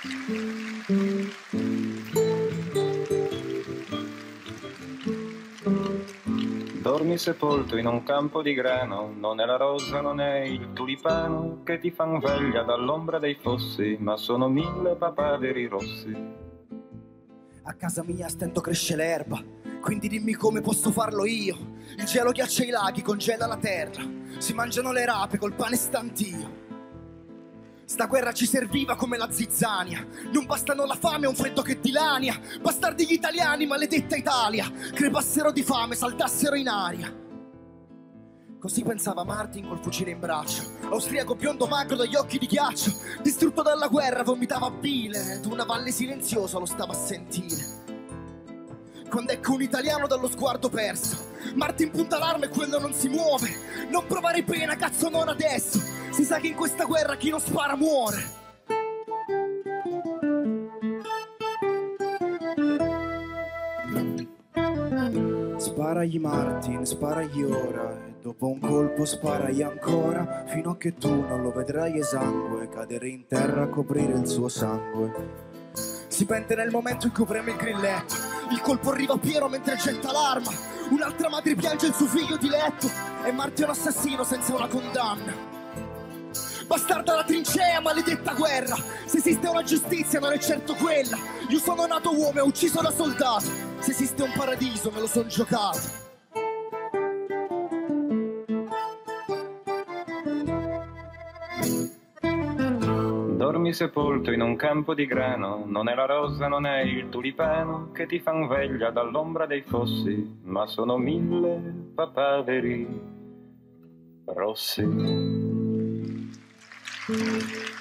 Dormi sepolto in un campo di grano, non è la rosa, non è il tulipano che ti fan veglia dall'ombra dei fossi, ma sono 1000 papaveri rossi. A casa mia a stento cresce l'erba, quindi dimmi come posso farlo io. Il gelo ghiaccia i laghi, congela la terra, si mangiano le rape col pane stantio. Sta guerra ci serviva come la zizzania, non bastano la fame e un freddo che dilania. Bastardi gli italiani, maledetta Italia, crepassero di fame, saltassero in aria. Così pensava Martin col fucile in braccio, austriaco biondo magro dagli occhi di ghiaccio, distrutto dalla guerra, vomitava bile ed una valle silenziosa lo stava a sentire. Quando ecco un italiano dallo sguardo perso, Martin punta l'arma e quello non si muove. Non provare pena, cazzo, non adesso. Si sa che in questa guerra chi non spara muore. Sparagli Martin, sparagli ora, e dopo un colpo sparagli ancora, fino a che tu non lo vedrai esangue, cadere in terra a coprire il suo sangue. Si pente nel momento in cui preme il grilletto, il colpo arriva a Piero mentre getta l'arma, un'altra madre piange il suo figlio di letto, e Martin è un assassino senza una condanna. Bastarda la trincea, maledetta guerra, se esiste una giustizia non è certo quella. Io sono nato uomo e ucciso da soldato, se esiste un paradiso me lo son giocato. Dormi sepolto in un campo di grano, non è la rosa, non è il tulipano che ti fan veglia dall'ombra dei fossi, ma sono 1000 papaveri rossi.